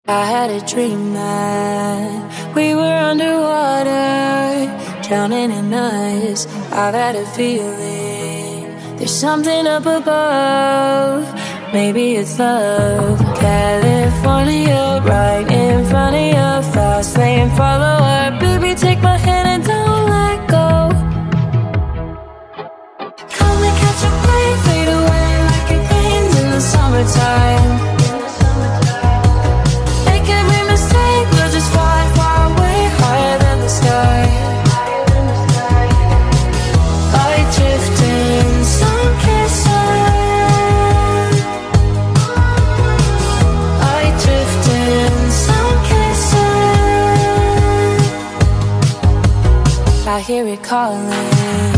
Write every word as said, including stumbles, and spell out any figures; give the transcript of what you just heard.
I had a dream that we were underwater, drowning in us. I've had a feeling there's something up above. Maybe it's love. California, right in front of your fast lane follower. Baby, take my hand and don't let go. Come and catch a wave, fade away like it rains in the summertime. I hear it calling.